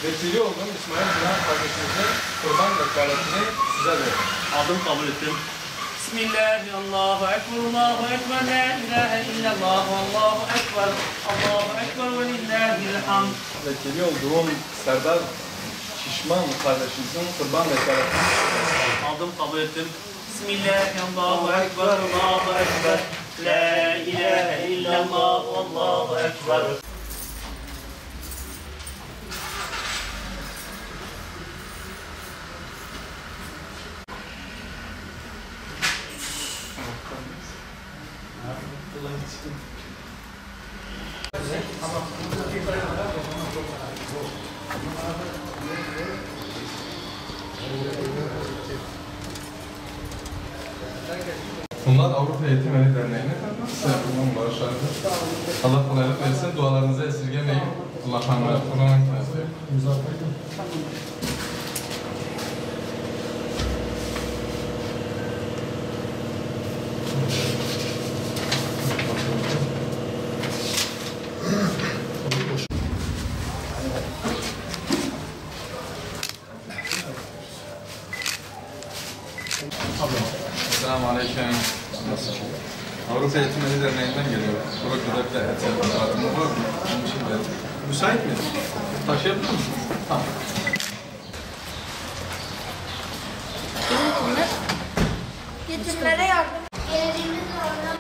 Vesile oldum İsmail Cihan kardeşimizin kurban vekaletini size verdim. Aldım, kabul ettim. Bismillahirrahmanirrahim. Allahu Ekber, la ilahe illallah, Allahu Ekber, Allahu Ekber ve lillahil hamd. Vesile olduğum Serdar Şişman kardeşimizin kurban vekaletini aldım, kabul ettim. Bismillahirrahmanirrahim. Allahu Ekber, Allahu Ekber, la ilahe illallah, Allahu Ekber. Bunlar Avrupa Eğitim Eli Derneği'ne size bundan bağışlardı. Allah kolaylık versin, dualarınızı esirgemeyin. Allah kanunları Kur'an'a gitmezdi. Selamünaleyküm. Avrupa Eğitim Eli Derneği'nden geliyorum. Burada et yapım var mı? Onun için de. Müsait mi? Taşıyabilir misin? Tamam. Yetimlere yardım. Yerimiz orada.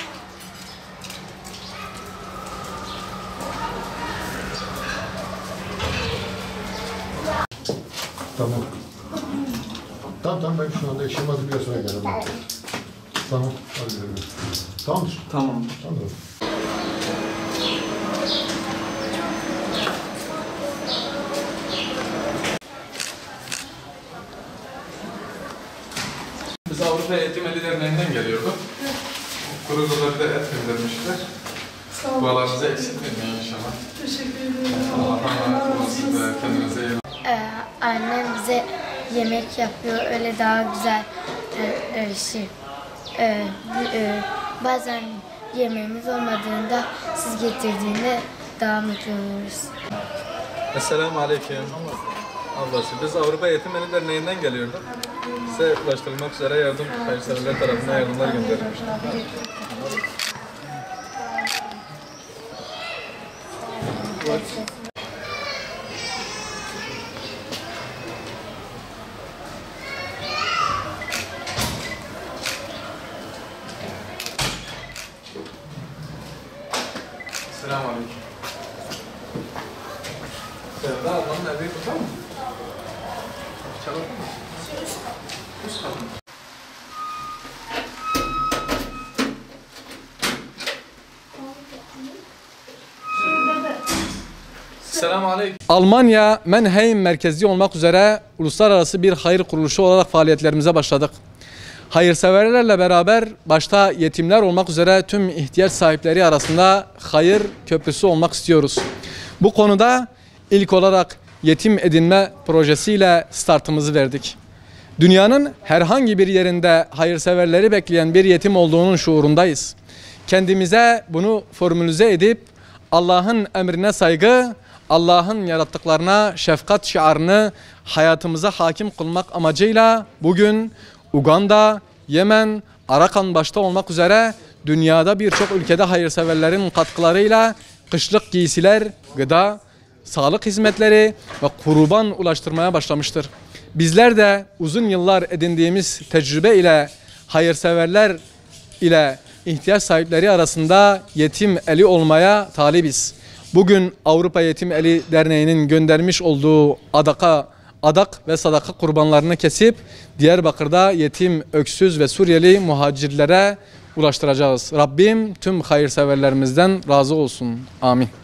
Tamam. Tamam ben şu anda işim hazır bir sonra gelirim. Tamam. Hadi gidelim. Tamamdır. Tamam. Tamamdır. Biz Avrupa Eğitim Eli Derneği'nden geliyorduk. Kuru Gıda'da et göndermişler. Dualarınızı eksiltmeyin inşallah. Teşekkür ederim. Allah'a emanet olun siz de. Kendinize iyi bakın. Annem bize yemek yapıyor. Öyle daha güzel bazen yemeğimiz olmadığında siz getirdiğinde daha mutlu oluruz. Esselamu Aleyküm. Ablası, biz Avrupa Eğitim Eli Derneği'nden geliyorduk. Size ulaştırılmak üzere hayırseverler tarafından yardımlar gönderilmiştir. Esselamu Aleyküm. Sevda ablanın evi burada mı? Çalabilir mi? Üst katı. Selamünaleyküm. Almanya Mannheim merkezli olmak üzere uluslararası bir hayır kuruluşu olarak faaliyetlerimize başladık. Hayırseverlerle beraber başta yetimler olmak üzere tüm ihtiyaç sahipleri arasında hayır köprüsü olmak istiyoruz. Bu konuda ilk olarak yetim edinme projesiyle startımızı verdik. Dünyanın herhangi bir yerinde hayırseverleri bekleyen bir yetim olduğunun şuurundayız. Kendimize bunu formülize edip Allah'ın emrine saygı, Allah'ın yarattıklarına şefkat şiarını hayatımıza hakim kılmak amacıyla bugün Uganda, Yemen, Arakan başta olmak üzere dünyada birçok ülkede hayırseverlerin katkılarıyla kışlık giysiler, gıda, sağlık hizmetleri ve kurban ulaştırmaya başlamıştır. Bizler de uzun yıllar edindiğimiz tecrübe ile hayırseverler ile ihtiyaç sahipleri arasında yetim eli olmaya talibiz. Bugün Avrupa Yetim Eli Derneği'nin göndermiş olduğu adak ve sadaka kurbanlarını kesip Diyarbakır'da yetim, öksüz ve Suriyeli muhacirlere ulaştıracağız. Rabbim tüm hayırseverlerimizden razı olsun. Amin.